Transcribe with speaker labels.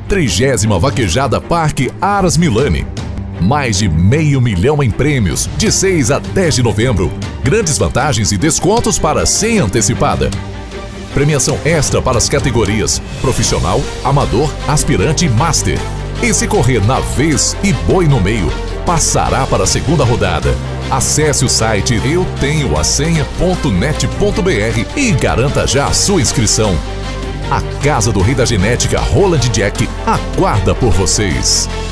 Speaker 1: 30ª Vaquejada Parque Aras Milani. Mais de 500 mil em prêmios, de 6 a 10 de novembro. Grandes vantagens e descontos para sem antecipada. Premiação extra para as categorias Profissional, Amador, Aspirante e Master. E se correr na vez e boi no meio, passará para a segunda rodada. Acesse o site eutenhoasenha.net.br e garanta já a sua inscrição. A Casa do Rei da Genética Roland Jack aguarda por vocês.